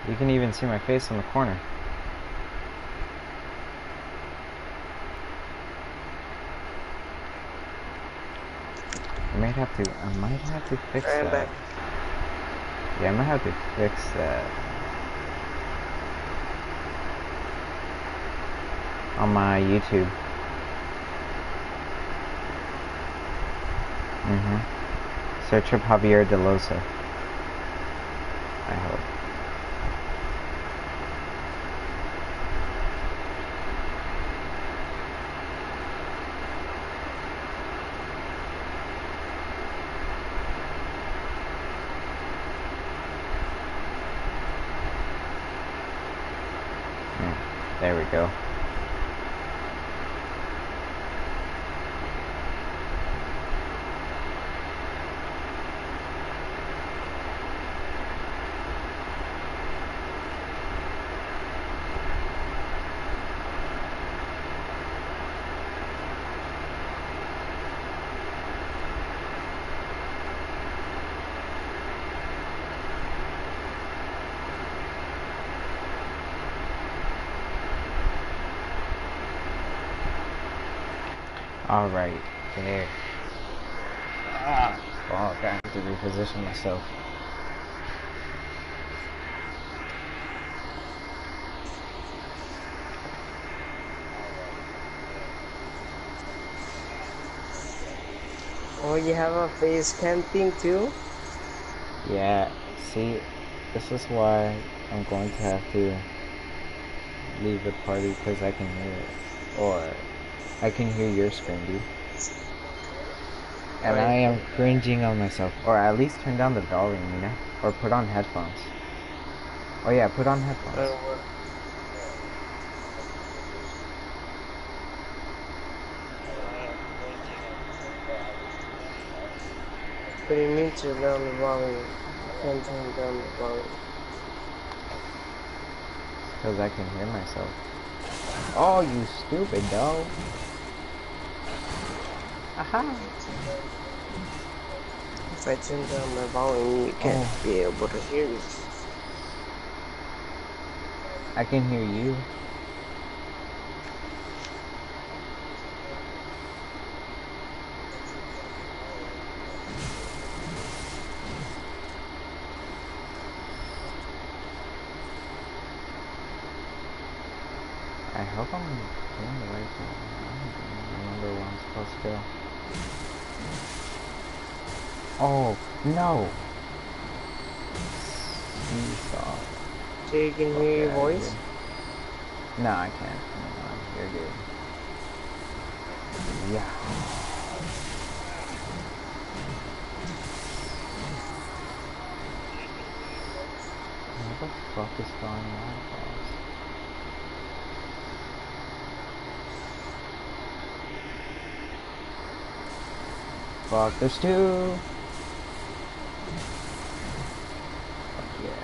You can even see my face in the corner. I might have to fix I'm that. back. Yeah, I might have to fix that. On my YouTube. Search up Javier Delosa. I hope. There we go. Alright, there. Fuck, I have to reposition myself. Oh, you have a face cam thing too? Yeah, see, this is why I'm going to have to leave the party because I can hear it. Or I can hear your screen, dude. And Right. I am cringing on myself. Or at least turn down the volume, you know? Or put on headphones. Oh yeah, put on headphones. What do you mean turn down the volume? You can't turn down the volume. Because I can hear myself. Oh, you stupid dog. Aha! If I turn down my volume, you can't be able to hear me. I can hear you. I hope I'm doing the right thing. I don't remember where I'm supposed to go. Oh, no! Seesaw. So you can hear your voice? No, I can't. No, you're good. Yeah. What the fuck is going on, guys? Fuck, there's two! Fuck yeah.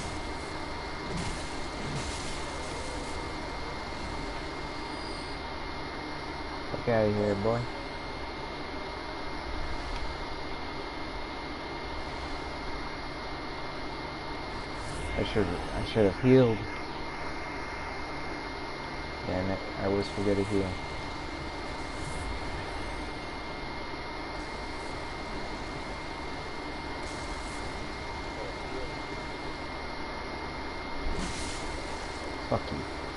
Fuck out of here, boy. I should have healed. Damn it, I always forget to heal. Fuck you.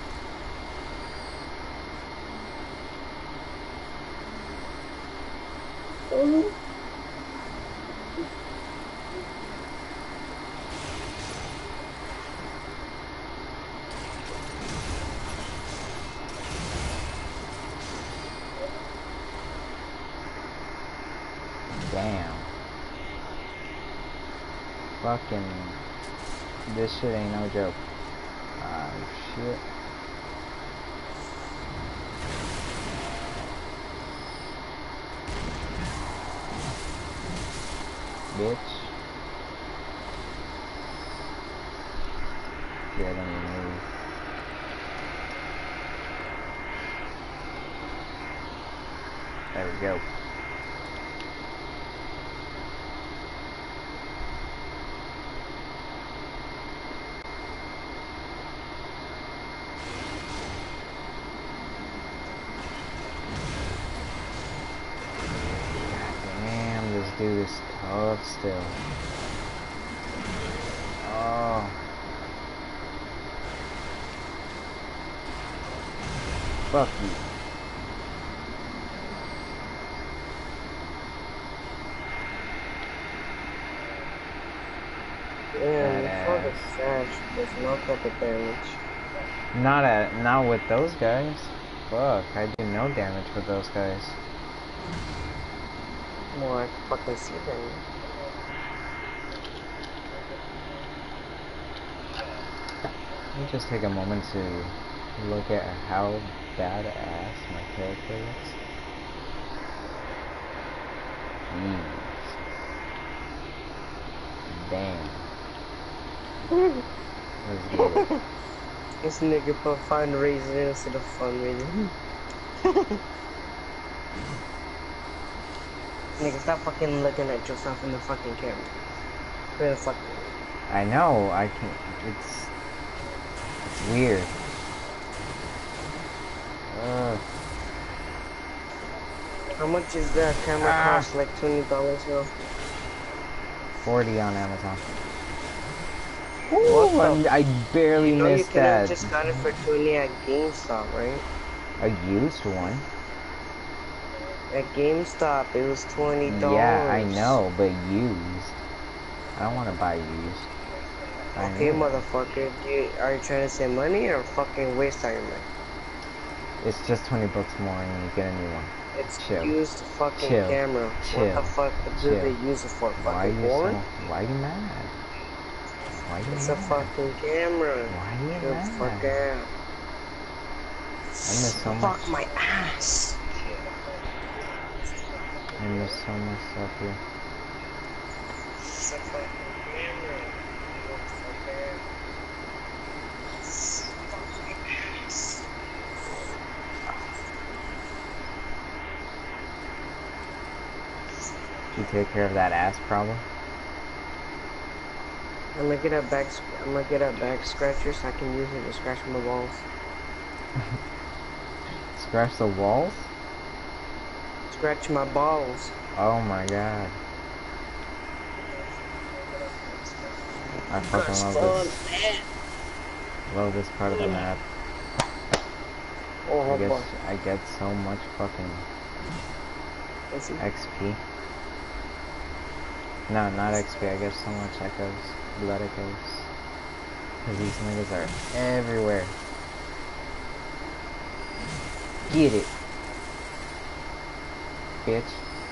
Damn. Fucking... This shit ain't no joke. Oh, shit. Bitch. Yeah, don't even move. There we go. dude is tough still. Oh. Fuck you. Yeah, for the trash, there's no type of damage. Not with those guys. Fuck, I do no damage with those guys. More I fucking see them. Let me just take a moment to look at how badass my character looks. Jeez. Damn. Let's get it. This nigga put fundraising instead of fundraising. Nigga, stop fucking looking at yourself in the fucking camera. Where the fuck? I know, I can. It's weird. How much is that camera cost? Like $20 now? 40 on Amazon. What the? I barely missed You that. just got it for 20 at GameStop, right? A used one. At GameStop, it was $20. Yeah, I know, but used. I don't want to buy used. Okay, motherfucker. Are you trying to save money or fucking waste all your money? It's just 20 bucks more and you get a new one. It's Chill. used fucking Chill. camera. Chill. What the fuck do they use it for? Fucking porn? Why are you mad? Why are you It's mad? a fucking camera. Why are you Get the mad? fuck out. I miss so much. Fuck my ass. I miss so much stuff here. It's a fucking camera. Get the fuck out. Fuck my ass. Did you take care of that ass problem? I'm gonna get a back scratcher so I can use it to scratch my balls. Scratch the walls? Scratch my balls. Oh my god. I fucking love this. Love this part of the map. Oh, I get so much fucking XP. No, not XP, I get so much echoes. Blood echoes. Cause these niggas are everywhere. Get it. Bitch.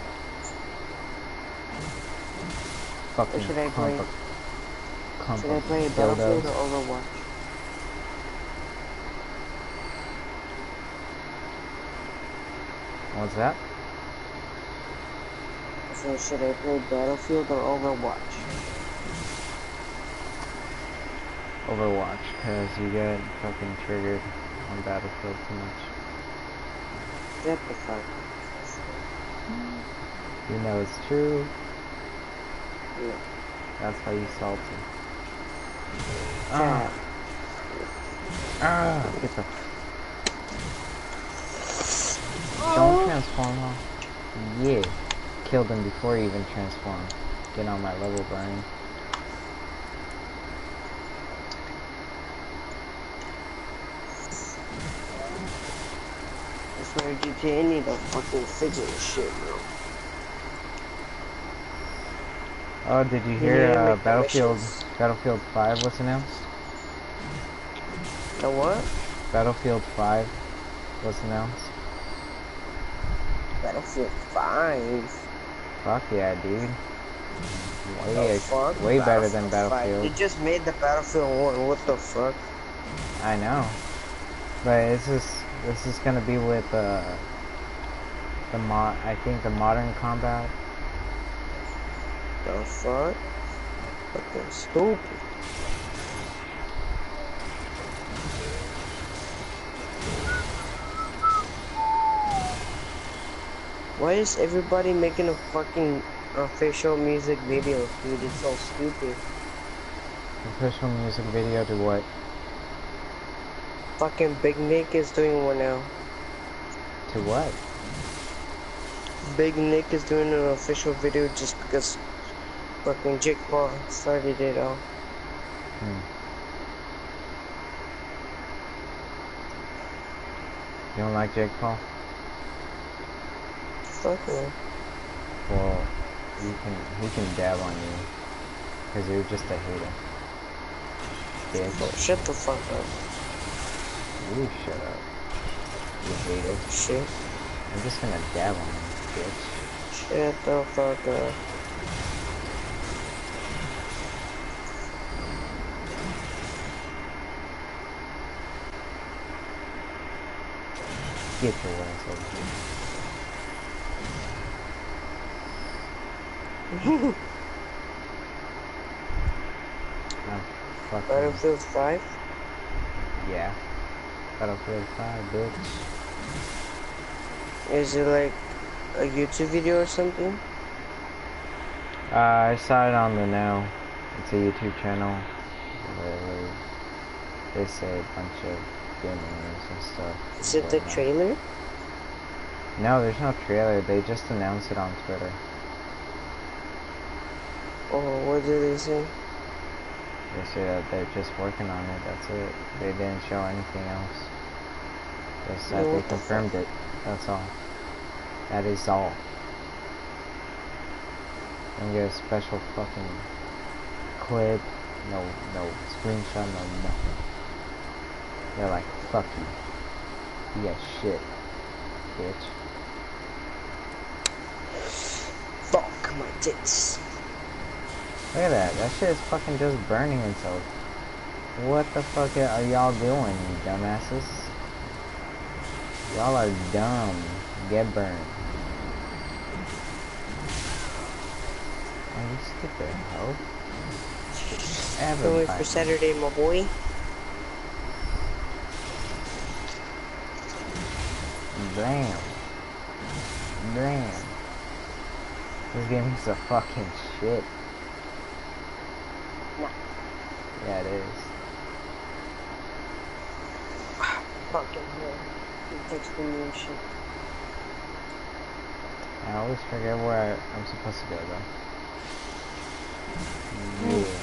Fucking Should I play dildos. Battlefield or Overwatch? What's that? So should I play Battlefield or Overwatch? Overwatch, cause you get fucking triggered on Battlefield too much. Get the fuck. You know it's true. Yeah. That's why you salty. Yeah. Get the. Don't transform off. Yeah. Killed him before he even transformed. Get on my level, Brian. That's why GTA need a fucking fix this shit, bro. Oh, did you hear Battlefield 5 was announced? The what? Battlefield 5 was announced. Battlefield 5? Fuck yeah, dude. Fuck? Way better than Battlefield. They just made the Battlefield 1, what the fuck? I know. But this is gonna be with I think the modern combat. The fuck? Fucking stupid. Why is everybody making a fucking official music video, dude? It's so stupid. Official music video to what? Fucking Big Nick is doing one now. To what? Big Nick is doing an official video just because fucking Jake Paul started it all. You don't like Jake Paul? Fuck no. Well, he can dab on you, cause you're just a hater. Bitch. Oh, shut the fuck up. You shut up. You hater. Shit. I'm just gonna dab on you, bitch. Shut the fuck up. Get your ass over here. Oh, fuck you. Battlefield 5? Yeah. Battlefield 5, bitch. Is it like a YouTube video or something? I saw it on the Now. It's a YouTube channel where they say a bunch of gaming news and stuff. Is it the trailer? No, there's no trailer. They just announced it on Twitter. Oh, what did they say? They say that they're just working on it. That's it. They didn't show anything else. Just that they confirmed it. That's all. That is all. Don't get a special fucking clip. No screenshot. No nothing. They're like, fuck you. You got shit, bitch. Fuck my tits. Look at that. That shit is fucking just burning itself. What the fuck are y'all doing, you dumbasses? Y'all are dumb. Get burned. Oh, you stupid hoe. Can't wait for Saturday, my boy. Blam. Blam. This game is a fucking shit. Nah. Yeah, it is. Fucking hell. You texting me and shit. I always forget where I'm supposed to go, though. Yeah.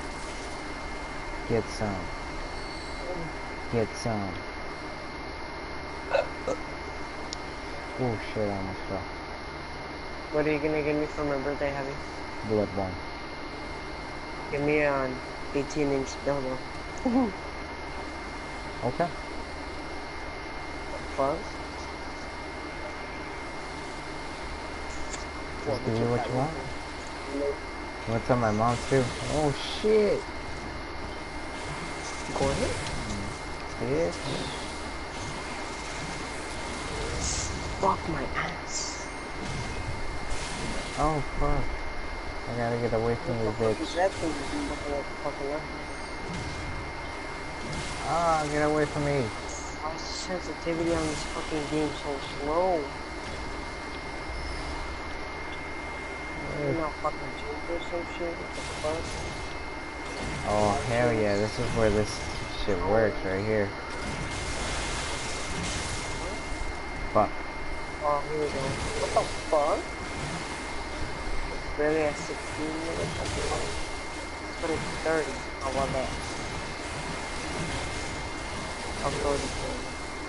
Get some. Get some. Oh shit, I almost fell. What are you gonna give me for my birthday, Heavy? Bloodborne. Give me an 18-inch dildo. Okay. Fuck. Just give you what you want. You want some of my mom's too? Oh shit. Go ahead. Bitch. Fuck my ass. Oh fuck. I gotta get away from this bitch. Ah, get away from me. Why is the sensitivity on this fucking game so slow? You know, fucking jump or some shit? What the fuck? Oh hell yeah, this is where this shit works, right here. Fuck. Oh, here we go. What the fuck? Really at 16 minutes? Let's put it to 30. How about that? I'll throw it to 30.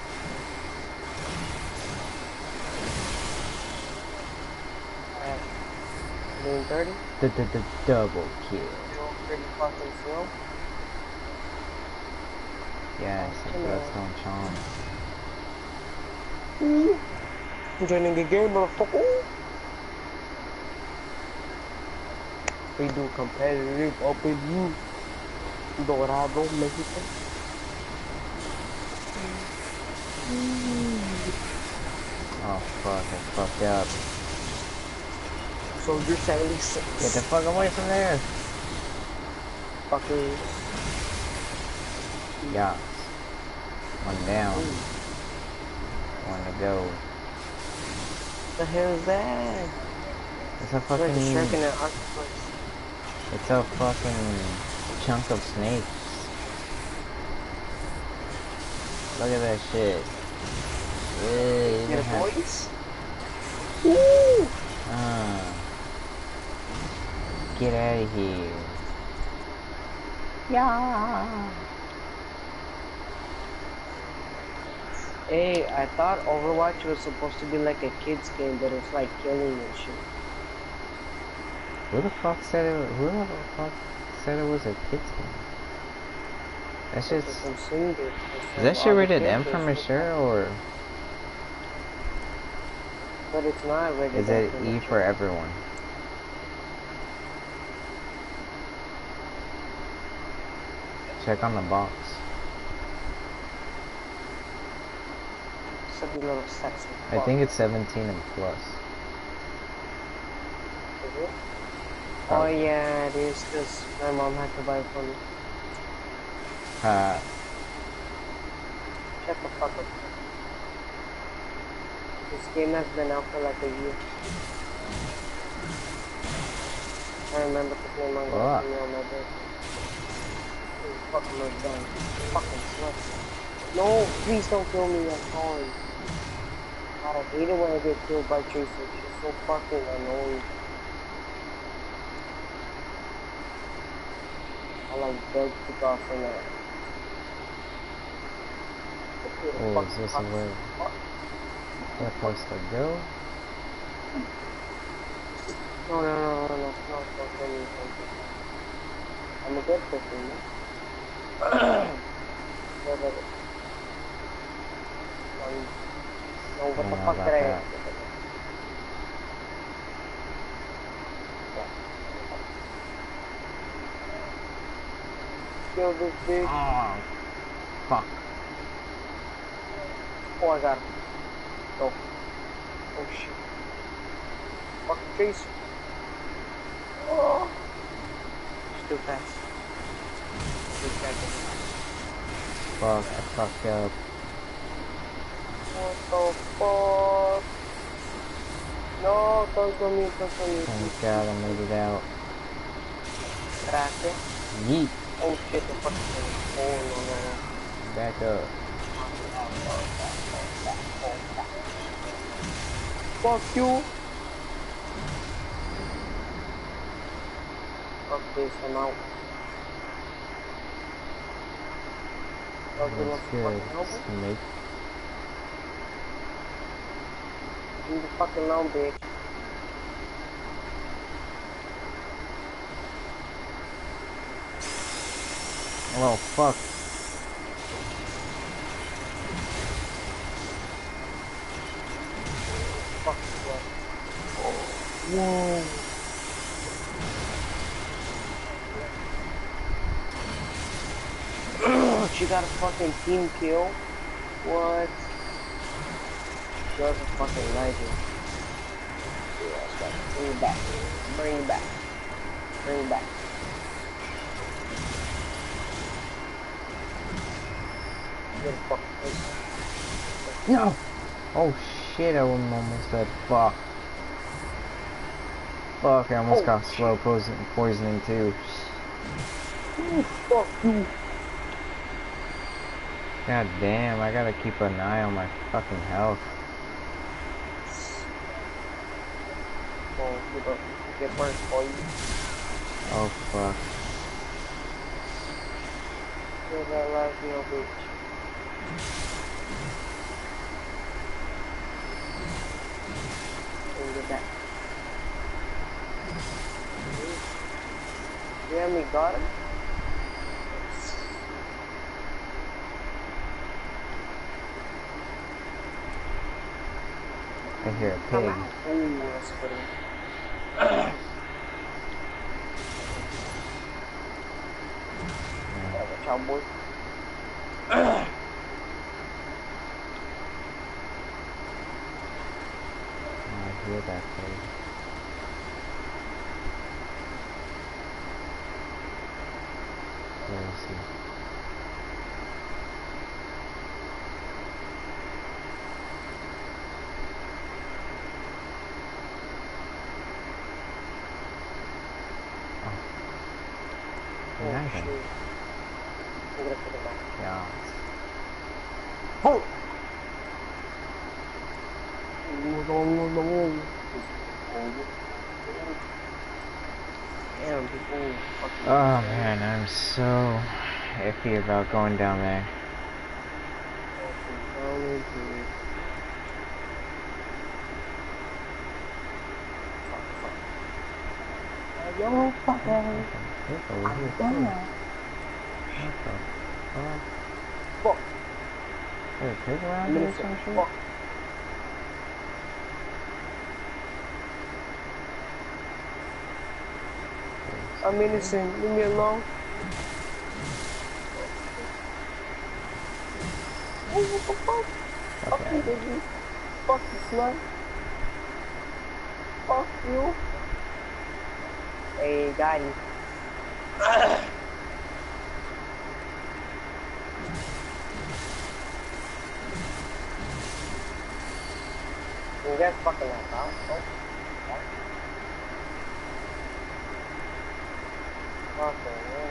Alright. Doing 30? Double kill. Pretty fucking slow. Yes, Bloodstone Charm. I'm joining the game, motherfucker. We do competitive up with you. Dorado, Mexico. Oh fuck, I fucked up. Soldier 76. Get the fuck away from there. Fucking. Yeah. One down. One to go. What the hell is that? It's a fucking. Like a shark in an octopus. It's a fucking chunk of snakes. Look at that shit. Yeah, Get a voice? Woo! Get out of here. Yeah. Hey, I thought Overwatch was supposed to be like a kid's game, but it's like killing and shit. Who the fuck said it? Who the fuck said it was a kid's game? That's That's just. what I'm saying, dude. Is that shit rated M for mature or But it's not rated is M it for E mature. for everyone? Check on the box. Such a little sexy. I think it's 17 and plus. Is it? Oh Probably. yeah, it is, because my mom had to buy it for me. Shut the fuck up. This game has been out for like a year. I remember because my mom got it for me on my birthday. Fucking was done. Fucking slut. No, please don't kill me, I'm sorry. God, I hate it when I get killed by Tracer. She's so fucking annoying. I like beg to God for that. Oh, is this where we're supposed to go? No, don't kill me. I'm a good person, man. No, what the fuck did I... Kill this bitch. Oh, fuck. Oh, I got him. Go. Oh, shit. Fuck, chase. Oh. It's too fast. Fuck, I fucked up. What the fuck? No, don't kill me, don't kill me. Thank God I made it out. Gracias. Yeet. Oh shit, the fuck is this? Oh no. Back up. Fuck you. Fuck this, I'm out. That's good. Snake. Leave the fucking alone, bitch. Oh, fuck. Fuck you. Whoa. She got a fucking team kill. What? You're a fucking legend. Bring it back. Bring it back. Bring it back. Get a fucking place. No! Oh shit, I almost dead. Fuck. Fuck, I almost got slow poisoning too. Ooh, fuck you. God damn, I gotta keep an eye on my fucking health. Oh, get burnt for you. Oh fuck. You're that last little bitch. And get back. You have me got him? I hear a pig. Ooh, that's funny. Watch out, boy. I hear that pig. Where is he? Oh, Behind shit. him. I'm gonna put it back. Yeah. Oh! Damn, people fucking. Oh man, I'm so iffy about going down there. Yo, fucker. It's over here too. What the fuck? Fuck. Is a pig around here or some shit? Fuck. I'm innocent. Leave me alone. Oh, what the fuck? Fuck Okay. you, baby. Fuck you, slut. Fuck you. Hey, got him. You guys fucking that out. Oh. Fucking man.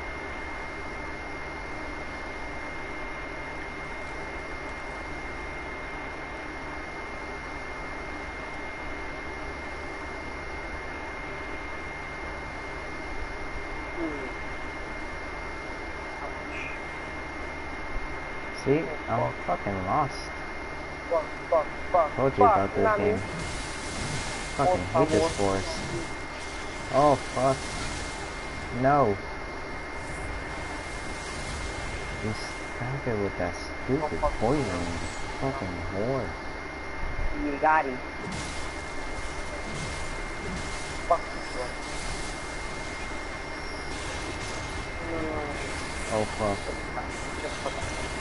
See? I'm fucking lost. Fuck. Told you about this not game. me. Fucking hate this force. Oh fuck. No. You stop it with that stupid poison. Fucking whore. You got him. Fuck you, slut. Oh fuck. Just fuck.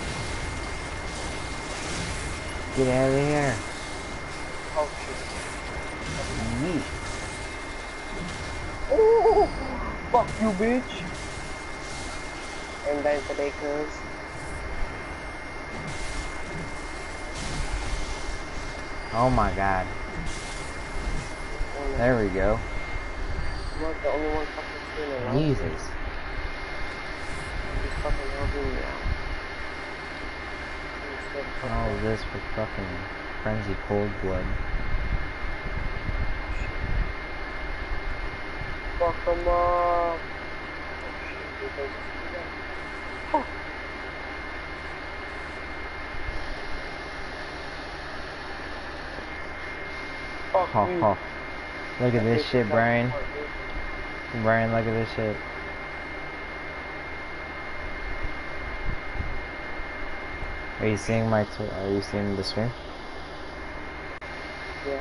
Get out of here. Oh shit. Yeet. Oh, fuck you, bitch. And then today, cuz. Oh my god. There we go. I'm not the only one fucking seeing it. Right? Jesus. He's fucking helping me out. All of this for fucking frenzy cold blood. Fuck him up. Oh. Fuck Ho me. ho. Look at this shit, Brian. Brian, look at this shit. Are you seeing are you seeing the stream? Yeah.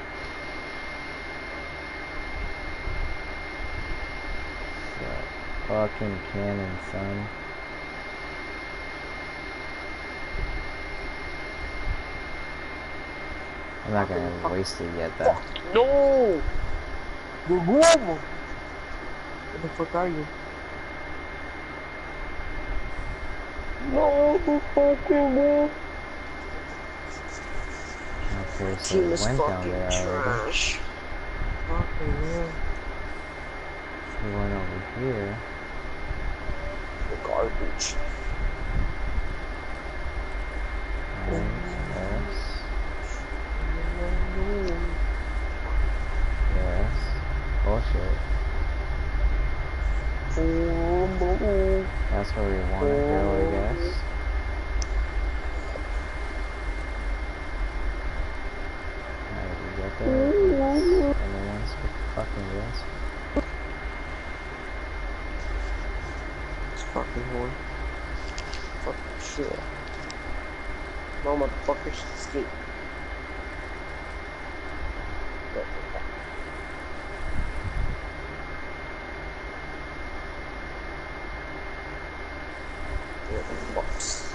Fucking cannon, son. I'm not gonna waste it yet, though. No! You're normal! Where the fuck are you? No, the fucking wall! Okay, so it went down there already. Trash. Fucking man. We went over here. The garbage. Yes. Yes. Bullshit. That's where we want to go, I guess. Alright, we got there. And then once we fucking this. It's fucking horn. Fucking shit. No motherfuckers escape. Box.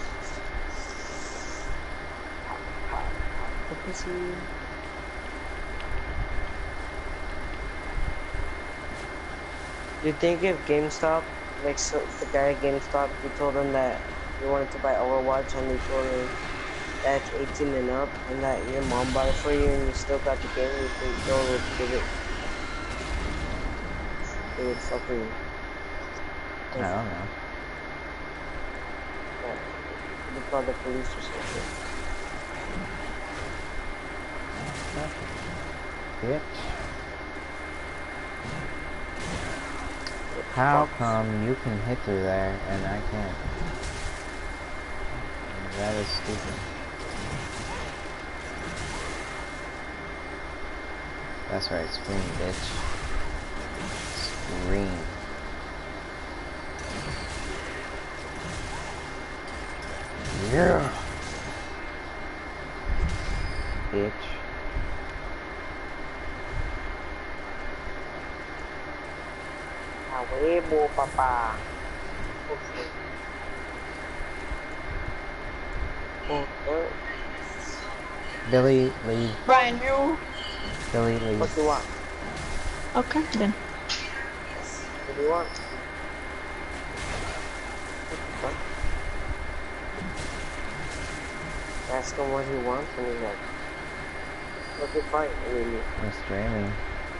Do you think if GameStop, like so the guy at GameStop, you told him that you wanted to buy Overwatch and you told him that's 18 and up and that your mom bought it for you and you still got the game, you think Joel would give it? It would fucking... I don't know. They call the police or something. bitch. How come you can hit through there and I can't? That is stupid. That's right, scream, bitch. Scream. Yeah. Bitch. A huevo, papá. Billy, leave. Brian, you. Billy, leave. What do you want? Okay, then. What do you want? What the fuck? Ask him what he wants and he's like, what's the fight? I mean, I'm streaming.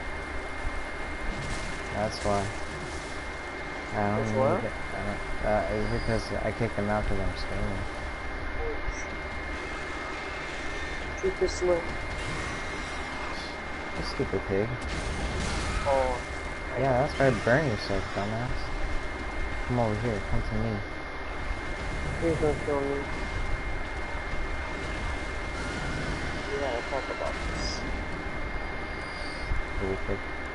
That's why. I don't That's need what? it. It's because I kicked him out because I'm streaming. Super slim. You stupid pig. Oh, Yeah, that's right. Burn yourself, dumbass. Come over here. Come to me. please don't kill me. We gotta talk about this. Stupid.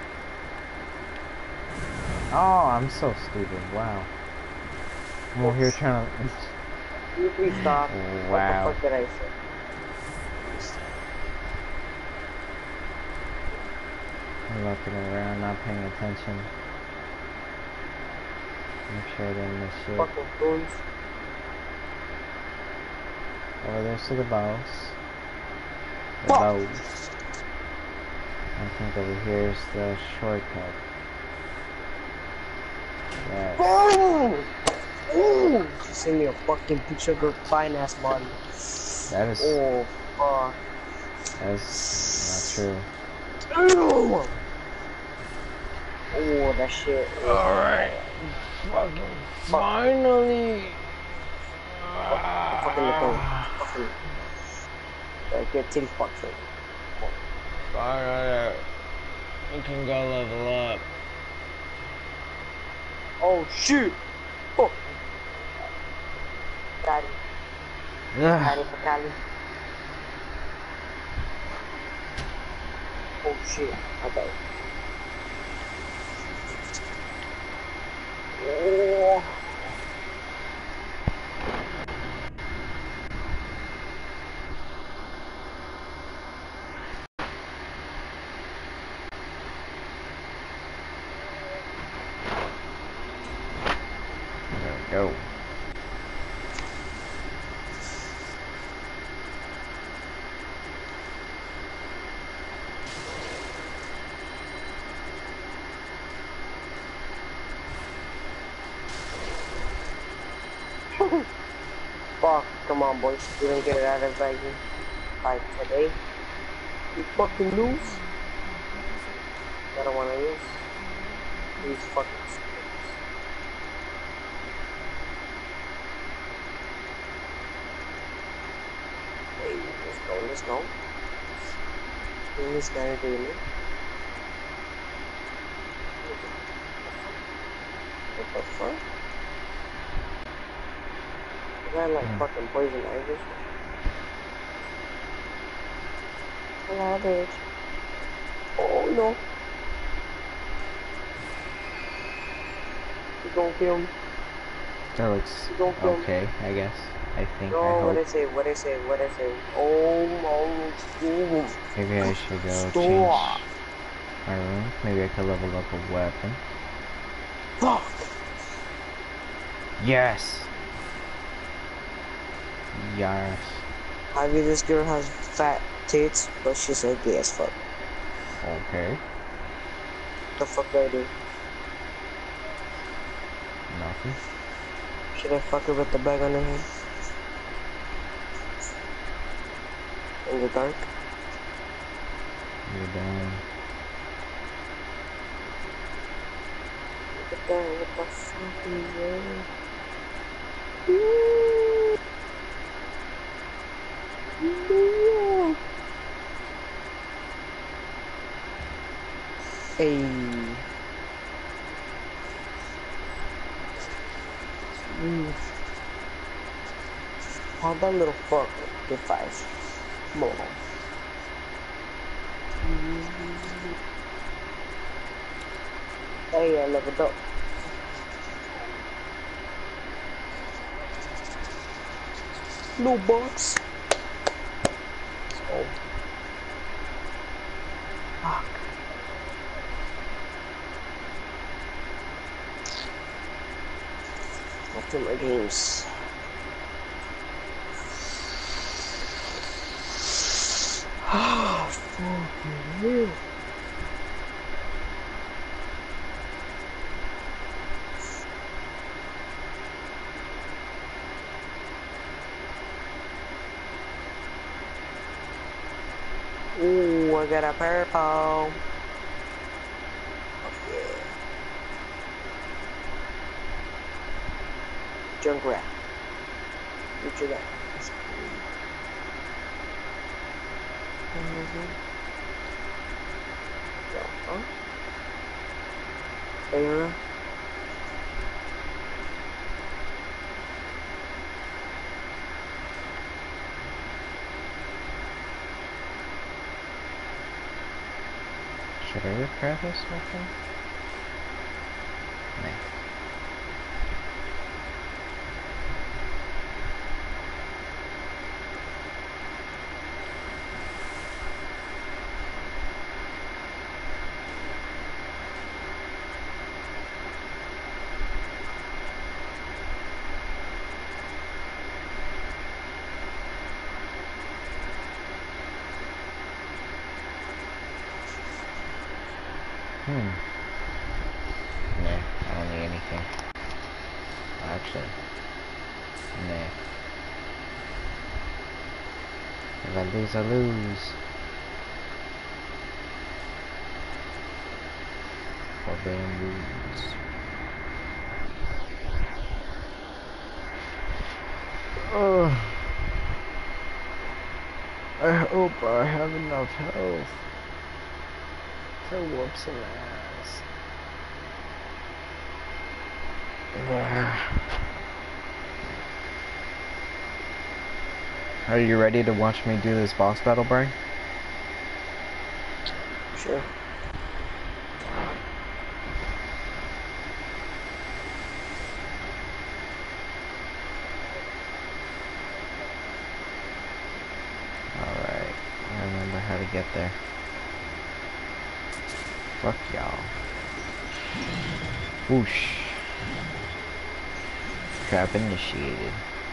Oh, I'm so stupid. Wow. I'm over here trying to... You please stop. Wow. What the fuck did I say? I'm looking around, not paying attention. Make sure I didn't miss shit. Fucking fools. Over there's to the boss. The Fuck. boss. I think over here is the shortcut. Yes. Boom! Ooh! Send me a fucking picture of her fine ass body. That is... Oh, fuck. That's not true. Ew! Oh, that shit. Alright. Fucking finally. Fucking the thing. Fucking. Like, get titty fucked for it. Finally. You can go level up. Oh, shit! Oh! Daddy. Daddy for Cali. Oh, shit. Okay. Oh. There we go. Fuck, come on, boys. You don't get it out of bag by today. You fucking lose. I don't wanna lose. These fucking stupid. Hey, let's go. Doing this guy doing it. What the fuck? Is that like fucking poison ivy? Hello, bitch. Oh no. You gonna kill me? That looks You gonna kill me? okay, I guess. I think, No, I what hope. I say? Oh my god. Maybe I should go Stop. change my room. Maybe I could level up a weapon. Fuck. Yes! Yes. Ivy, this girl has fat tits, but she's ugly as fuck. Okay. The fuck do I do? Nothing. Should I fuck her with the bag on her head? In the dark? You're done. Look at that, what the fuck is that? Ooh. Ooh. Hey. How that little fucker get 5? More. Hey, I leveled up. No bots. Oh. Fuck. Back to my games. Oh, fucking hell. Ooh, I got a purple. Oh, yeah. Junkrat. What you got? Huh? Era. Should I repair this weapon? No. Nah, I don't need anything. Actually, nah. If I lose, I lose. Forbidden rules. Oh, I hope I have enough health to whoop some ass. Yeah. Are you ready to watch me do this boss battle, Brian? Sure. Alright, I remember how to get there. Fuck y'all. Whoosh. Trap initiated.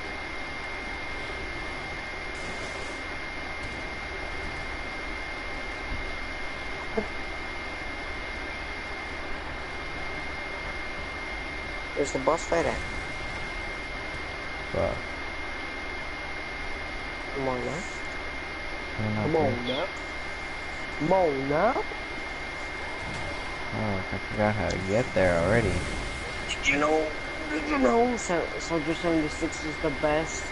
Where's the boss fight at? Fuck. Come on now. Come on now. Come on now. Oh, I forgot how to get there already. Did you know? Did you know? Soldier 76 is the best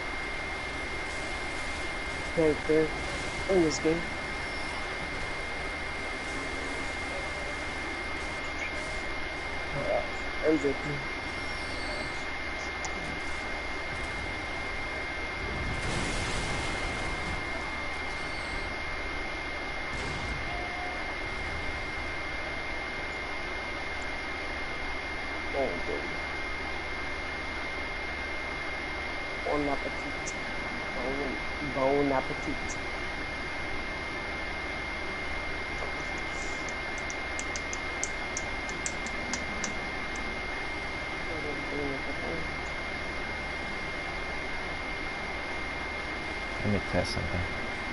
character in this game. I'm joking. Oh, baby. Bon appetit. Bon appetit. Let me test something.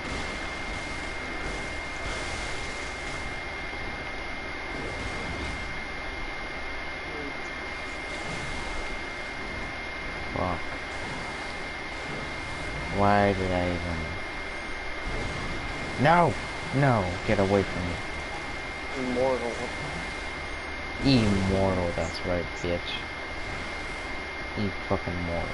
Fuck. Why did I even... No! No! Get away from me. Immortal. Immortal, that's right, bitch. You fucking mortal.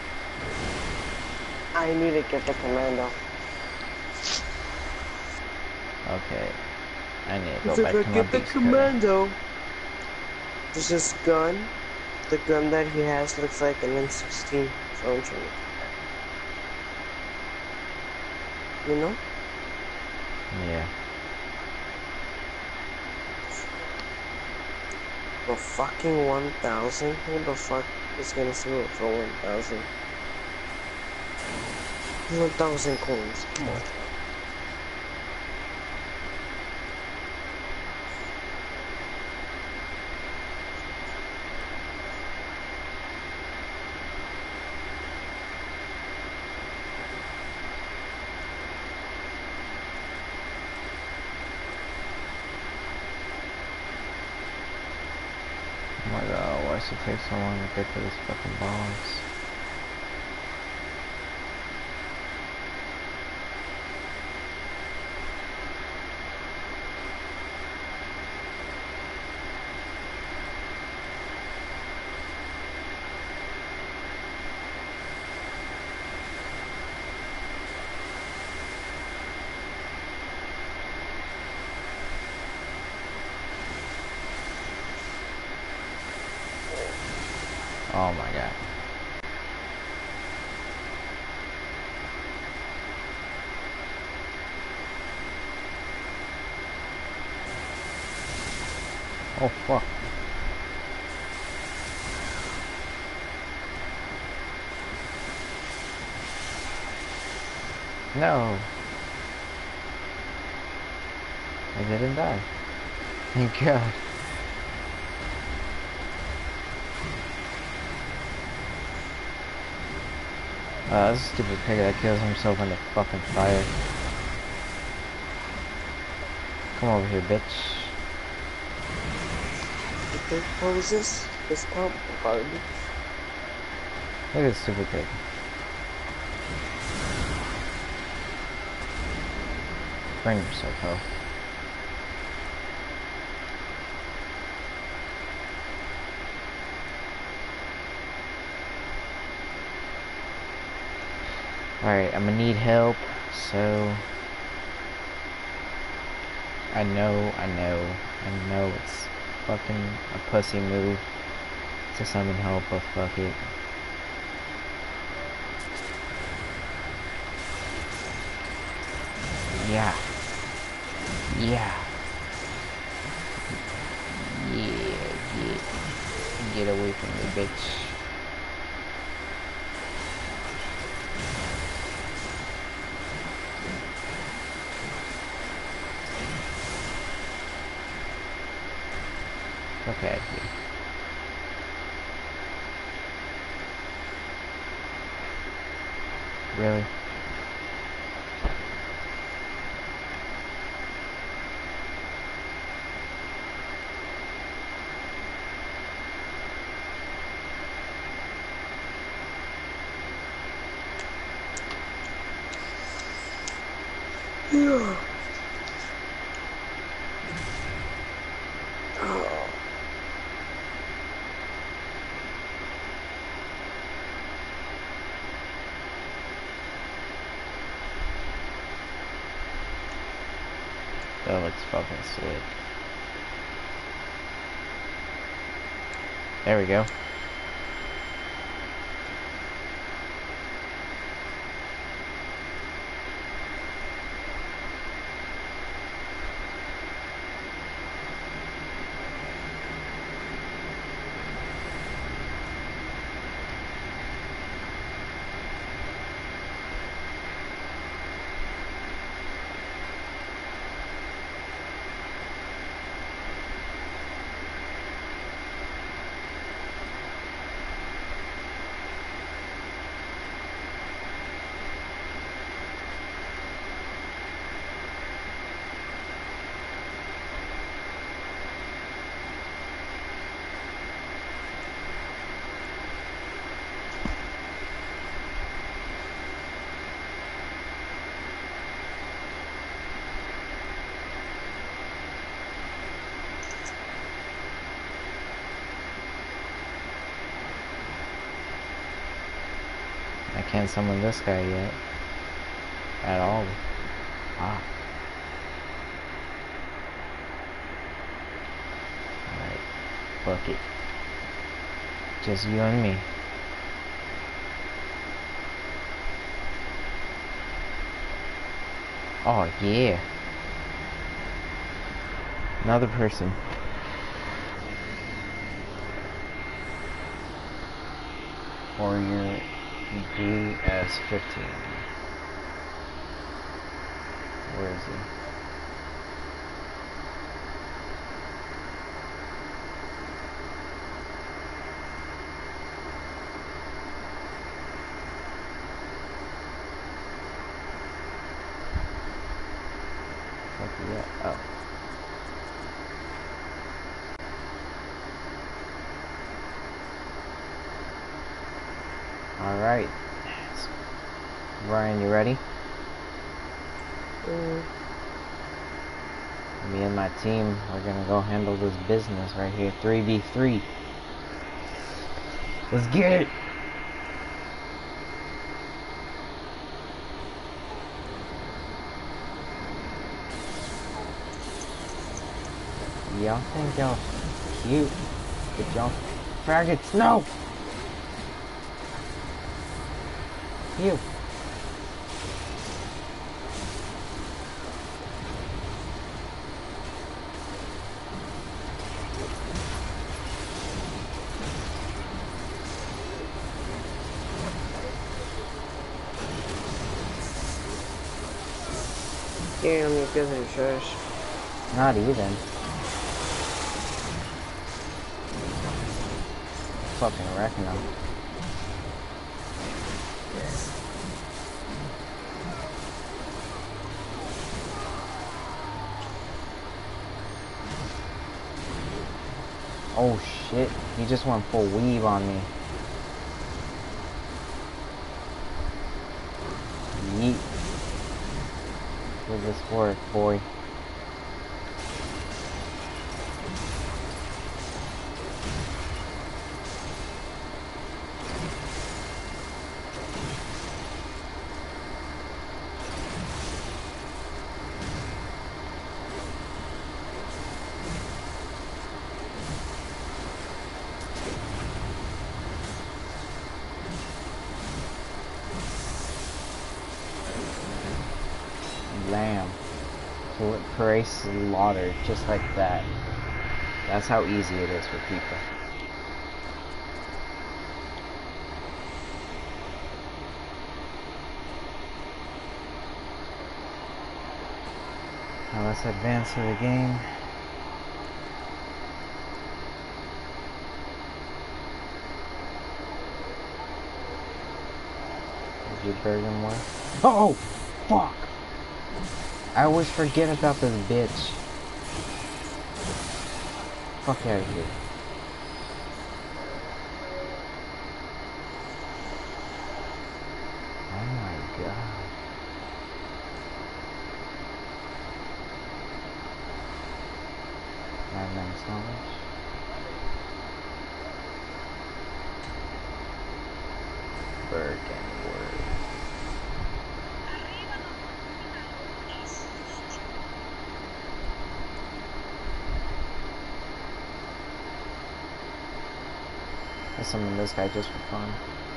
I need to get the commando. Okay. I need to If go I back to my get the beast cutter. commando. There's this gun. The gun that he has looks like an M16. So I'm trying to get that. You know? Yeah. For fucking 1,000? Who the fuck is gonna sell it for 1,000? 1,000 coins. Come on. Oh my god, why does it take so long to get to this fucking boss? Oh my god. Oh fuck. No. I didn't die. Thank god. This stupid pig that kills himself in the fucking fire. Come over here, bitch. Okay, what was this? Discount garbage. Look at this stupid pig. Bring yourself, ho. Alright, I'm gonna need help, so... I know it's fucking a pussy move to summon help, but fuck it. Yeah. Yeah. Yeah, get away from me, bitch. Okay. Really? Yeah. Oh. That looks fucking slick. There we go. I can't summon this guy yet. At all. Ah. Fuck it. Just you and me. Oh yeah. Another person. For your DS15. Where is he? Yeah. Oh. Alright. Ryan, you ready? Me and my team are gonna go handle this business right here. 3v3. Let's get it! Y'all think y'all cute, but y'all faggots, no! You. Damn, you guys are trash. Not even. Fucking wrecking them. Oh shit, he just went full weave on me. Yeet. Did this work, boy? Lamb. Prey slaughtered, just like that. That's how easy it is for people. Now let's advance to the game. Is your burger more? Oh! Fuck! I always forget about this bitch. Fuck out of here. Oh my god. Madman's knowledge. Bergen word. I summoned this guy just for fun.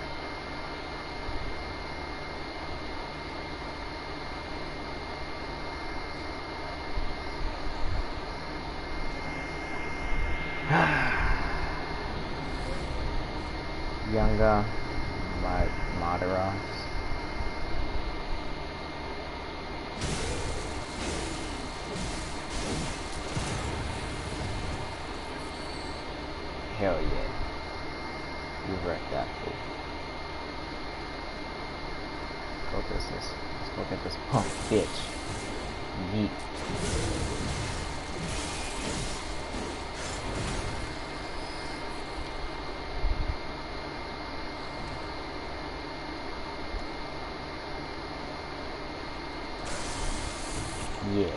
Younger, like Madaros. Hell yeah. You wrecked that fool. Go get this. Let's go get this punk bitch. Yeet. Yeah.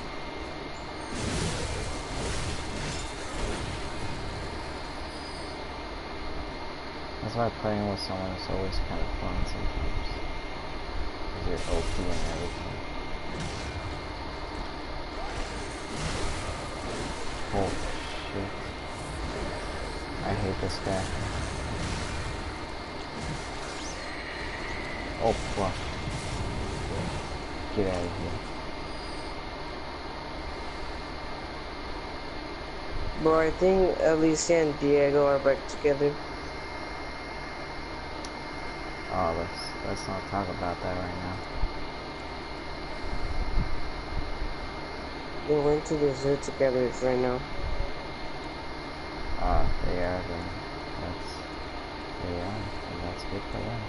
That's why playing with someone is always kind of fun sometimes. Because you're OP and everything. Holy shit. hate this guy. Oh fuck. Get out of here. Bro, I think Alicia and Diego are back together. Oh, let's not talk about that right now. They went to the zoo together right now. They are then. They are, and that's good for them.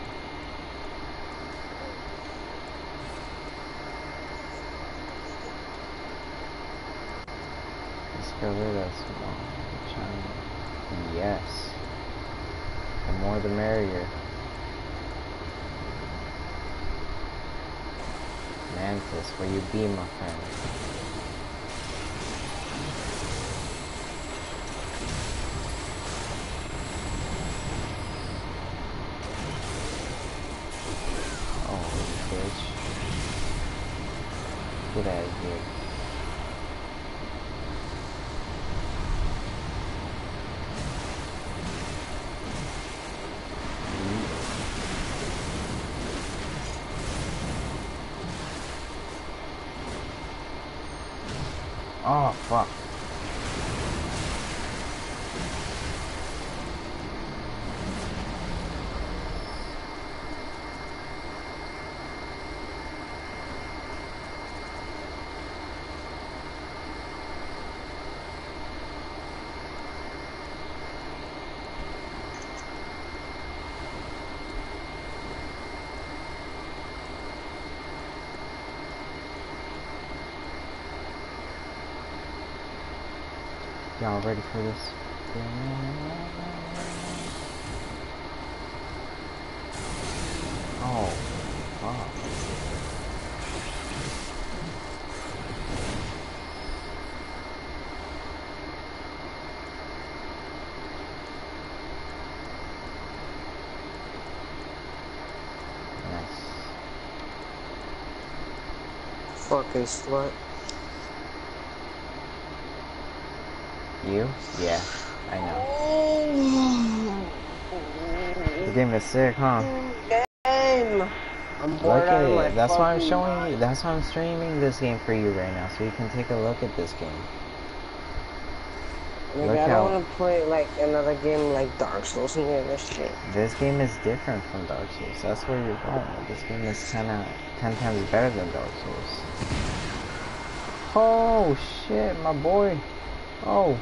Let's get rid of small China. Yes. The more the merrier. Mantis, where you be, my friend? Oh, bitch. Get out of here. Oh, fuck. Y'all ready for this? Oh, fuck. Nice. Fucking slut. You? Yeah, I know. This game is sick, huh? Game. I'm Look bored at out of my it. That's why I'm fucking showing mind. you. That's why I'm streaming this game for you right now, so you can take a look at this game. Like, Look I how don't want to play like another game like Dark Souls and this shit. this game is different from Dark Souls. That's where you're going. This game is 10 times better than Dark Souls. Oh shit, my boy. Oh.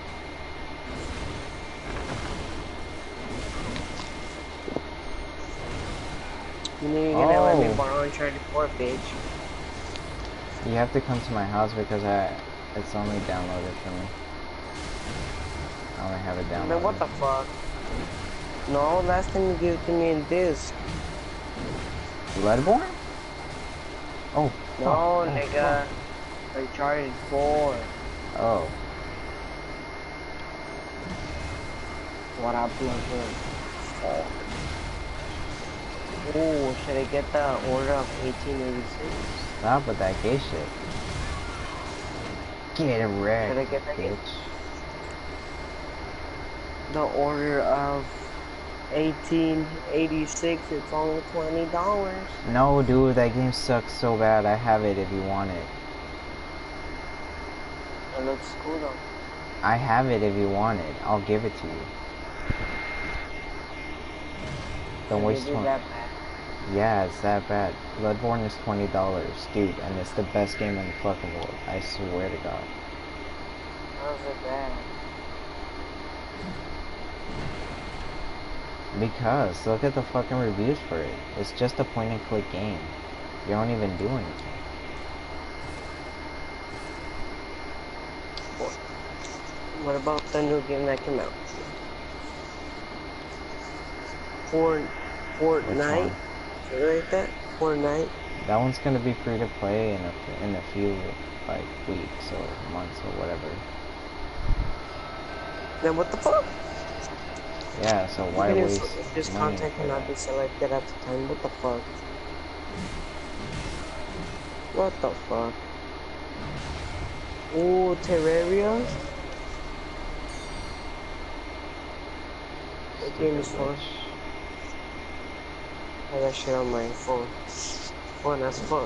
You know you're gonna let me borrow Uncharted 4, bitch. You have to come to my house because it's only downloaded for me. I only have it downloaded. Man, what the fuck? No, last time you gave it to me in this. Bloodborne? Oh. No, fuck, nigga. Uncharted 4. Oh. What up, Bloodborne? Fuck. Oh, should I get the order of 1886? Stop with that gay shit. Get wrecked, Should I get that bitch. The order of 1886, it's only $20. No, dude, that game sucks so bad. I have it if you want it. It looks cool though. I have it if you want it. I'll give it to you. Don't waste Is it 20. that bad? Yeah, it's that bad. Bloodborne is $20, dude, and it's the best game in the fucking world. I swear to God. How's it bad? Because look at the fucking reviews for it. It's just a point and click game. You don't even do anything. What about the new game that came out? Fortnite? Something like that? Fortnite? That one's gonna be free to play in a few like weeks or months or whatever. Then what the fuck? Yeah, so why waste If this money content for cannot that? be selected at the time, what the fuck? What the fuck? Ooh, Terraria? That game is fun. I got shit on my phone. Fun as fuck.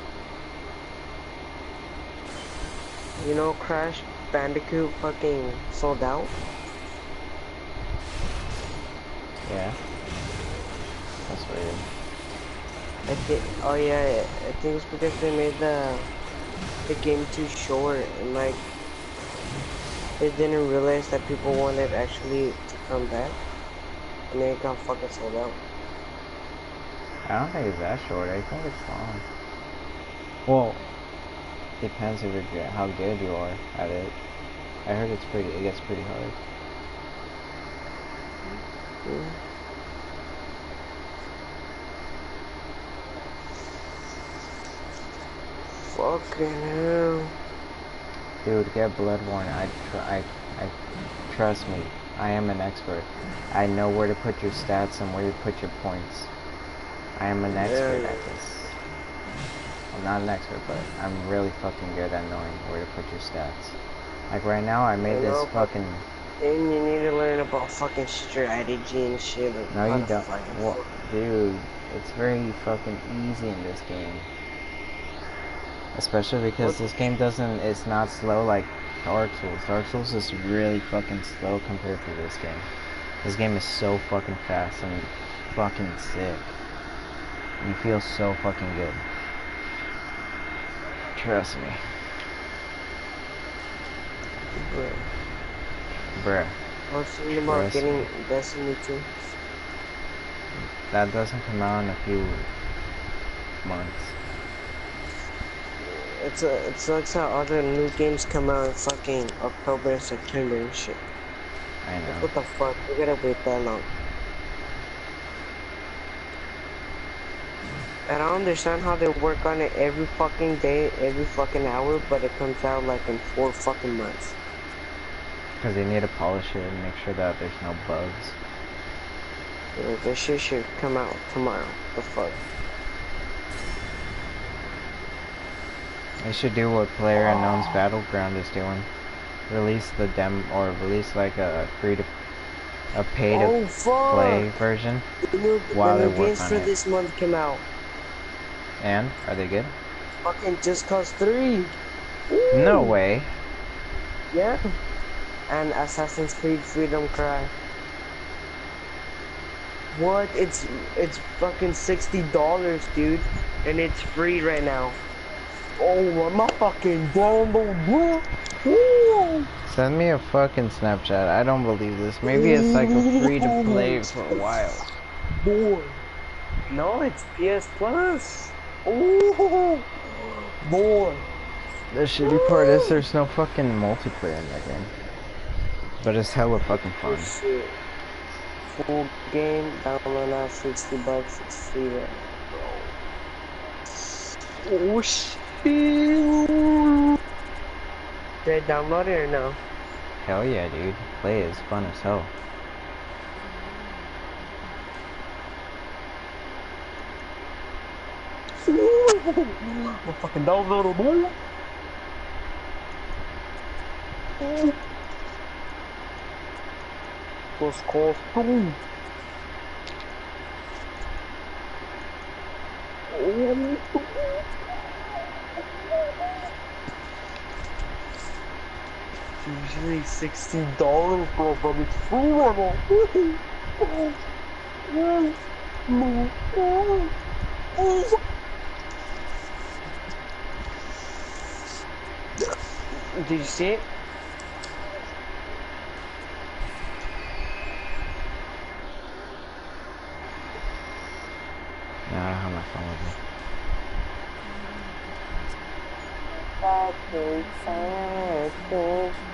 You know, Crash Bandicoot fucking sold out? Yeah. That's weird. I think, oh yeah, I think it's because they made the game too short and like they didn't realize that people wanted actually to come back and then it got fucking sold out. I don't think it's that short. I think it's long. Well, depends if you're how good you are at it. I heard it gets pretty hard. Yeah. Fucking hell. Dude, get Bloodborne. Trust me. I am an expert. I know where to put your stats and where to put your points. I am an expert at this. I'm not an expert, but I'm really fucking good at knowing where to put your stats. Like right now, I made this fucking... And you need to learn about fucking strategy and shit. Like no, you don't. Well, dude, it's very fucking easy in this game. Especially because this game it's not slow like Dark Souls. Dark Souls is really fucking slow compared to this game. This game is so fucking fast and fucking sick. And you feel so fucking good. Trust me. Bruh. I was thinking about getting Destiny 2. That doesn't come out in a few months. It's like how other new games come out in fucking October and September and shit. I know. Like, what the fuck? We gotta wait that long. I don't understand how they work on it every fucking day, every fucking hour, but it comes out like in 4 fucking months. Because they need to polish it and make sure that there's no bugs. Yeah, this shit should come out tomorrow. The fuck? They should do what PlayerUnknown's Battleground is doing. Release the release like a pay to play version while they're working on it. This month came out. And are they good? Fucking Just Cause 3. Ooh. No way. Yeah. And Assassin's Creed Freedom Cry. What? It's fucking $60, dude, and it's free right now. Oh, my fucking download, bro. Send me a fucking Snapchat. I don't believe this. Maybe it's like a free to play for a while. Boy. No, it's PS Plus. Ooh, boy. The shitty part is there's no fucking multiplayer in that game. But it's hella fucking fun. Shit. Full game, download now, $60. It's free right now, bro. Oh shit. Did I download it or no? Hell yeah, dude. Play it. It's fun as hell. I'm fucking download it, boy. What's called boom. Usually $60, bro, but it's free right now. Did you see it? Yeah, I have my phone with me. Fucking sad.